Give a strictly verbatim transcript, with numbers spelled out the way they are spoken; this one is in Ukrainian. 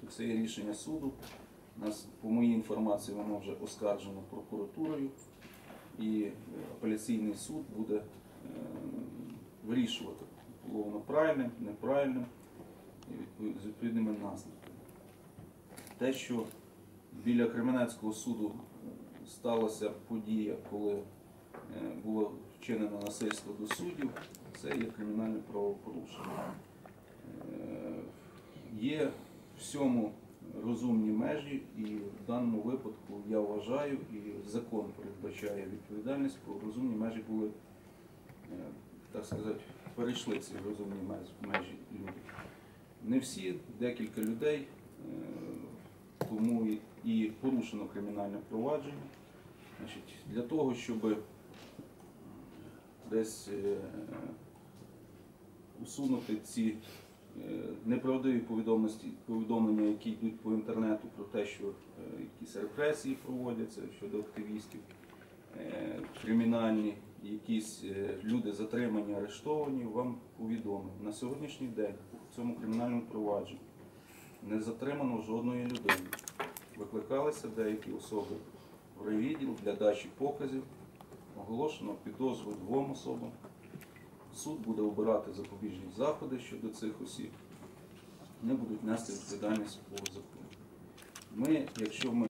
Це є рішення суду. Нас, по моїй інформації, воно вже оскаржено прокуратурою, і апеляційний суд буде е, вирішувати, було воно правильним, неправильним, і з відповідними наслідками. Те, що біля Кременецького суду сталася подія, коли е, було вчинено насильство до суддів, це є кримінальне правопорушення. Е, є всьому розумні межі, і в даному випадку я вважаю, і закон передбачає відповідальність, бо розумні межі були, так сказати, перейшли ці розумні межі люди. Не всі, декілька людей, тому і порушено кримінальне провадження. Значить, для того, щоб десь усунути ці неправдиві повідомлення, які йдуть по інтернету про те, що якісь репресії проводяться щодо активістів, кримінальні, якісь люди затримані, арештовані, вам повідомив. На сьогоднішній день в цьому кримінальному провадженні не затримано жодної людини. Викликалися деякі особи в райвідділ для дачі показів, оголошено підозру двом особам. Суд буде обирати запобіжні заходи щодо цих осіб, вони будуть нести відповідальність по закону. Ми, якщо ми